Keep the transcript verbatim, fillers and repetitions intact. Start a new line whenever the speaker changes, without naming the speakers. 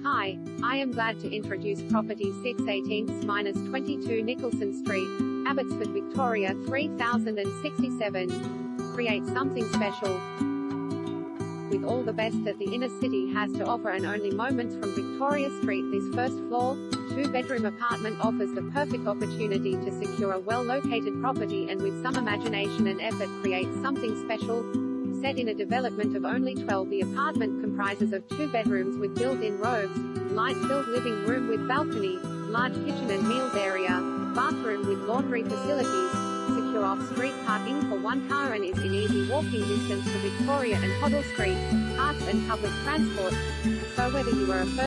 Hi, I am glad to introduce property six eighteenths twenty-two Nicholson Street, Abbotsford, Victoria three thousand sixty-seven. Create something special. With all the best that the inner city has to offer and only moments from Victoria Street, this first floor, two-bedroom apartment offers the perfect opportunity to secure a well-located property and with some imagination and effort create something special. Set in a development of only twelve, the apartment comprises of two bedrooms with built-in robes, light-filled living room with balcony, large kitchen and meals area, bathroom with laundry facilities, secure off-street parking for one car and is in easy walking distance to Victoria and Hoddle Street, parks and public transport. So whether you are a first